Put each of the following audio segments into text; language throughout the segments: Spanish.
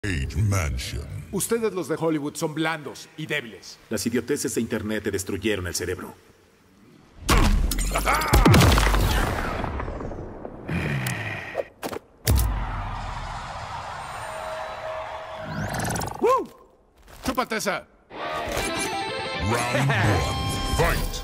Age Mansion. Ustedes los de Hollywood son blandos y débiles. Las idioteces de internet te destruyeron el cerebro. ¡Chúpate esa! Round 1. Fight!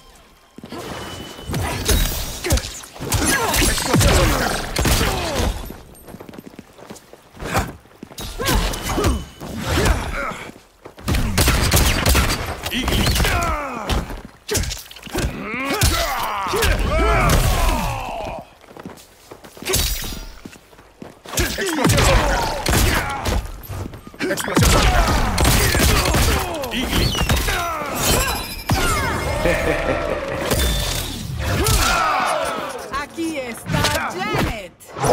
Aquí está Janet.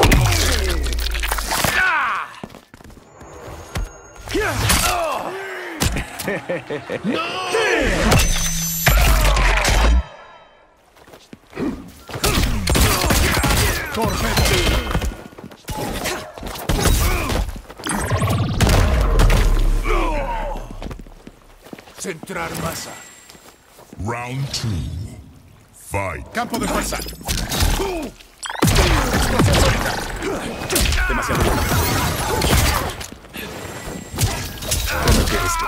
Centrar masa. Round 2. Fight! Campo de fuerza. Demasiado bueno. ¿Cómo que esto?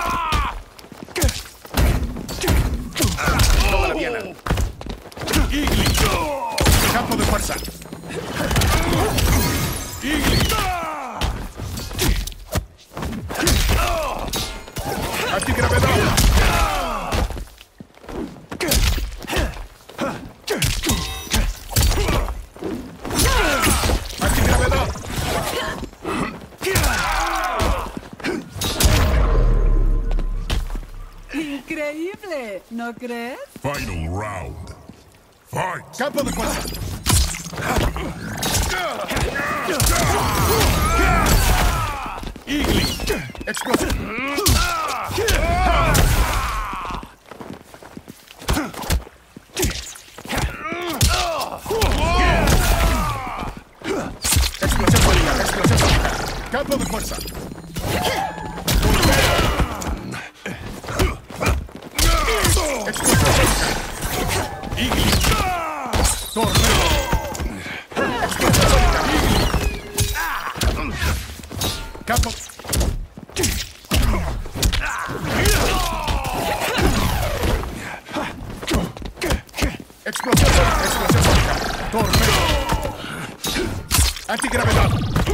Toda la diana. Campo de fuerza. Antigravedad. Antigravedad. Increíble, ¿no crees? Final round. Fight! Campo de fuerza. Explosión. Explosión sónica. Explosión sónica. Campo de fuerza. Explosión sónica. Torneo. Explosión sónica. Campo. Explosión sónica. Explosión sónica. Torneo. Antigravedad.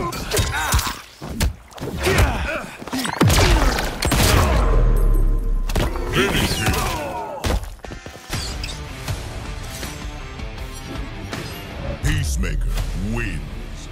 Finish him! Peacemaker wins.